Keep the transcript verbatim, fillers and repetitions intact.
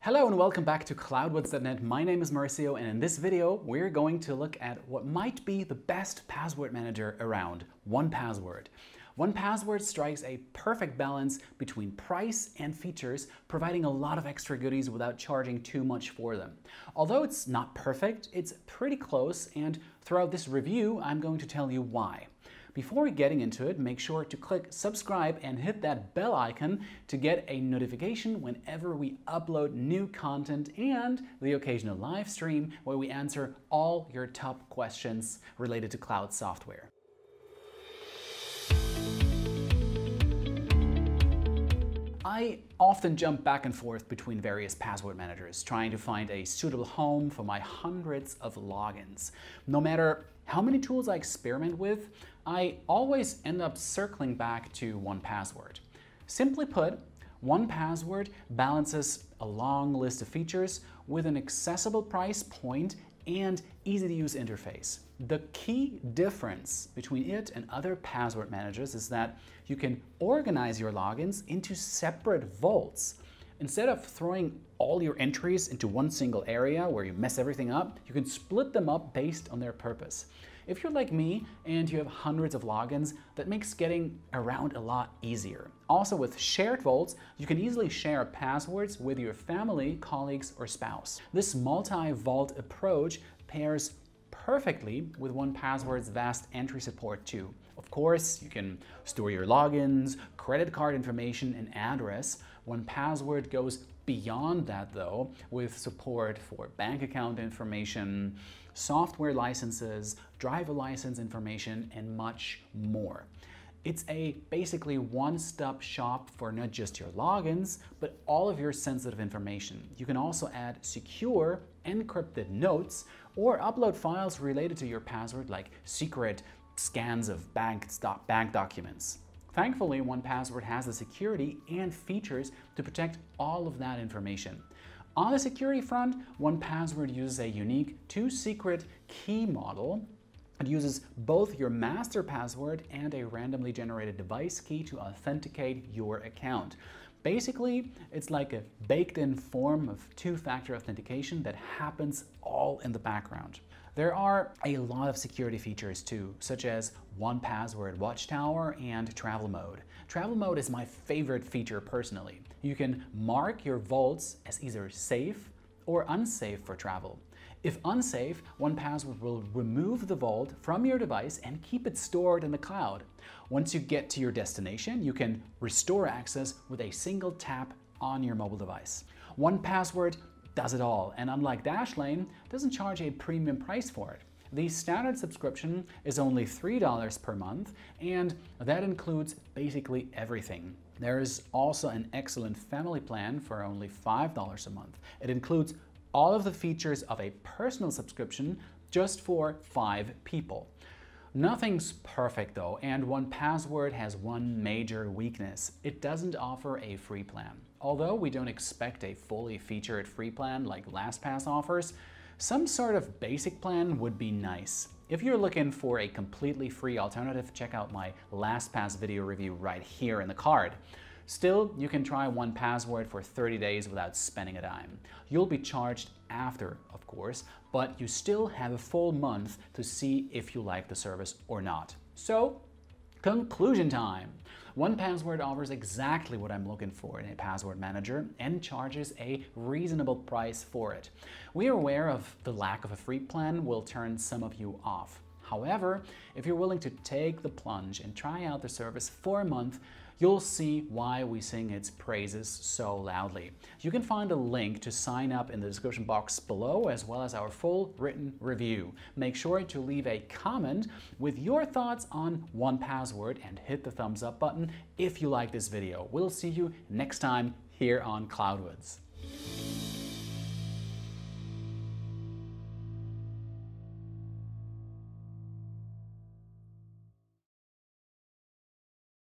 Hello and welcome back to Cloudwards dot net. My name is Marcio, and in this video we're going to look at what might be the best password manager around, one Password. one Password strikes a perfect balance between price and features, providing a lot of extra goodies without charging too much for them. Although it's not perfect, it's pretty close, and throughout this review I'm going to tell you why. Before getting into it, make sure to click subscribe and hit that bell icon to get a notification whenever we upload new content and the occasional live stream where we answer all your top questions related to cloud software. I often jump back and forth between various password managers, trying to find a suitable home for my hundreds of logins. No matter how many tools I experiment with, I always end up circling back to one Password. Simply put, one Password balances a long list of features with an accessible price point and easy-to-use interface. The key difference between it and other password managers is that you can organize your logins into separate vaults. Instead of throwing all your entries into one single area where you mess everything up, you can split them up based on their purpose. If you're like me and you have hundreds of logins, that makes getting around a lot easier. Also, with shared vaults, you can easily share passwords with your family, colleagues, or spouse. This multi-vault approach pairs perfectly with one Password's vast entry support too. Of course, you can store your logins, credit card information, and address. one Password goes beyond that though, with support for bank account information, software licenses, driver license information, and much more. It's a basically one-stop shop for not just your logins, but all of your sensitive information. You can also add secure, encrypted notes or upload files related to your password like secret scans of bank, bank documents. Thankfully, one Password has the security and features to protect all of that information. On the security front, one Password uses a unique two-secret key model. It uses both your master password and a randomly generated device key to authenticate your account. Basically, it's like a baked-in form of two-factor authentication that happens all in the background. There are a lot of security features too, such as one Password Watchtower and Travel Mode. Travel Mode is my favorite feature personally. You can mark your vaults as either safe or unsafe for travel. If unsafe, one Password will remove the vault from your device and keep it stored in the cloud. Once you get to your destination, you can restore access with a single tap on your mobile device. one Password does it all, and unlike Dashlane, doesn't charge a premium price for it. The standard subscription is only three dollars per month, and that includes basically everything. There is also an excellent family plan for only five dollars a month. It includes all of the features of a personal subscription just for five people. Nothing's perfect though, and one Password has one major weakness. It doesn't offer a free plan. Although we don't expect a fully featured free plan like LastPass offers, some sort of basic plan would be nice. If you're looking for a completely free alternative, check out my LastPass video review right here in the card. Still, you can try one Password for thirty days without spending a dime. You'll be charged after, of course, but you still have a full month to see if you like the service or not. So, conclusion time. one Password offers exactly what I'm looking for in a password manager and charges a reasonable price for it. We are aware of the lack of a free plan will turn some of you off. However, if you're willing to take the plunge and try out the service for a month, you'll see why we sing its praises so loudly. You can find a link to sign up in the description box below, as well as our full written review. Make sure to leave a comment with your thoughts on one Password and hit the thumbs up button if you like this video. We'll see you next time here on Cloudwards.